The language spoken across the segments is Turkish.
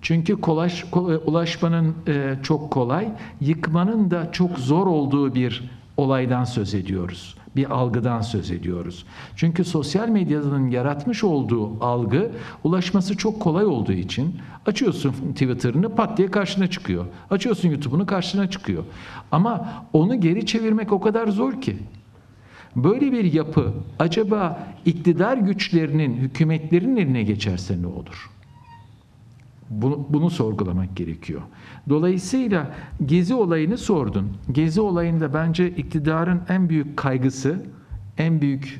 Çünkü ulaşmanın çok kolay, yıkmanın da çok zor olduğu bir olaydan söz ediyoruz. Bir algıdan söz ediyoruz. Çünkü sosyal medyanın yaratmış olduğu algı, ulaşması çok kolay olduğu için açıyorsun Twitter'ını, pat diye karşına çıkıyor. Açıyorsun YouTube'unu, karşına çıkıyor. Ama onu geri çevirmek o kadar zor ki. Böyle bir yapı acaba iktidar güçlerinin, hükümetlerin eline geçerse ne olur? Bunu sorgulamak gerekiyor. Dolayısıyla Gezi olayını sordun. Gezi olayında bence iktidarın en büyük kaygısı, en büyük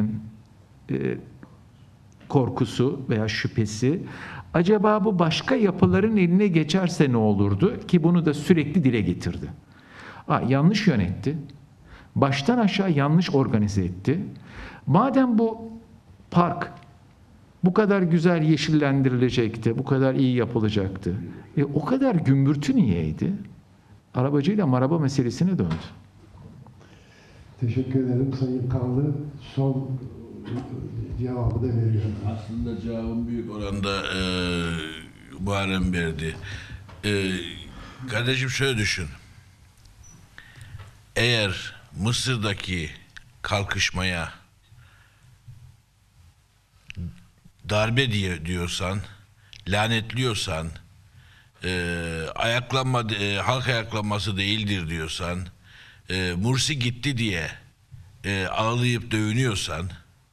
korkusu veya şüphesi, acaba bu başka yapıların eline geçerse ne olurdu? Ki bunu da sürekli dile getirdi. Yanlış yönetti. Baştan aşağı yanlış organize etti. Madem bu park bu kadar güzel yeşillendirilecekti, bu kadar iyi yapılacaktı, o kadar gümbürtü niyeydi? Arabacıyla maraba meselesine döndü. Teşekkür ederim Sayın Kanlı. Son cevabı da veriyorum. Aslında cevabım büyük oranda Muharrem verdi. Kardeşim şöyle düşün. Eğer Mısır'daki kalkışmaya darbe diyorsan, lanetliyorsan, halk ayaklanması değildir diyorsan, Mursi gitti diye ağlayıp dövünüyorsan,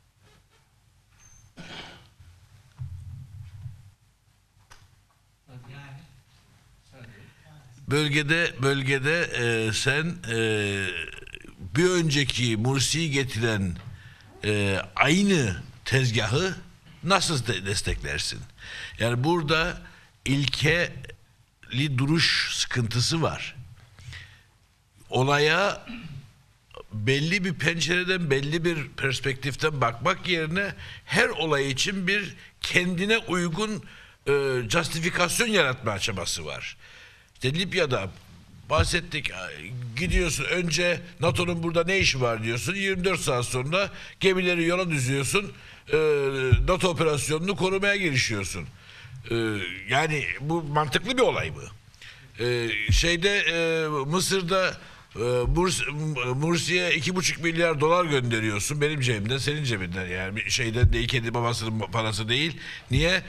bölgede sen bir önceki Mursi'yi getiren aynı tezgahı nasıl desteklersin? Yani burada ilkeli duruş sıkıntısı var. Olaya belli bir pencereden, belli bir perspektiften bakmak yerine her olay için bir kendine uygun justifikasyon yaratma çabası var. İşte Libya'da bahsettik, gidiyorsun önce NATO'nun burada ne işi var diyorsun, 24 saat sonra gemileri yola düzüyorsun, NATO operasyonunu korumaya girişiyorsun. Yani bu mantıklı bir olay mı? Mısır'da Mursi'ye 2,5 milyar dolar gönderiyorsun, benim cebimden, senin cebinden, yani şeyden değil, kendi babasının parası değil. Niye?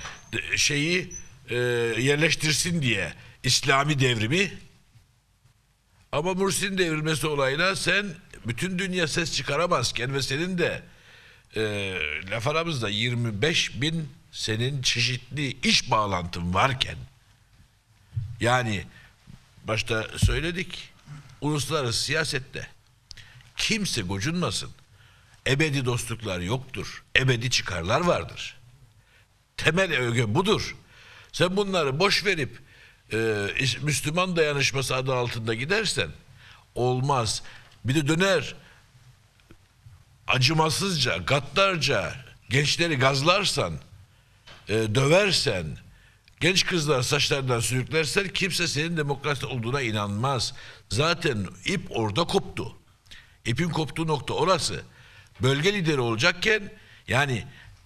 Yerleştirsin diye İslami devrimi. Ama Mursi'nin devrilmesi olayına sen bütün dünya ses çıkaramazken ve senin de laf aramızda 25 bin senin çeşitli iş bağlantın varken, yani başta söyledik, uluslararası siyasette kimse gocunmasın. Ebedi dostluklar yoktur. Ebedi çıkarlar vardır. Temel öge budur. Sen bunları boş verip Müslüman dayanışması adı altında gidersen olmaz. Bir de döner acımasızca, gaddarca gençleri gazlarsan, döversen, genç kızlar saçlarından sürüklersen kimse senin demokrasi olduğuna inanmaz. Zaten ip orada koptu. İpin koptuğu nokta orası. Bölge lideri olacakken, yani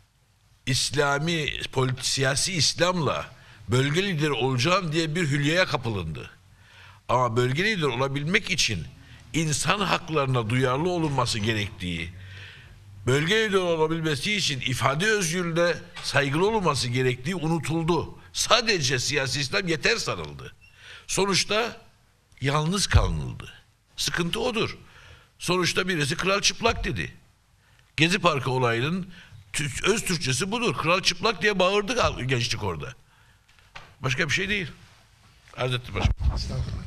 siyasi İslam'la bölge lideri olacağım diye bir hülyaya kapılındı. Ama bölge lideri olabilmek için insan haklarına duyarlı olunması gerektiği, bölge lideri olabilmesi için ifade özgürlüğüne saygılı olunması gerektiği unutuldu. Sadece siyasi İslam yeter sanıldı. Sonuçta yalnız kalınıldı. Sıkıntı odur. Sonuçta birisi kral çıplak dedi. Gezi Parkı olayının öz Türkçesi budur. Kral çıplak diye bağırdı gençlik orada. Başka bir şey değil. Arz ettim başkanım.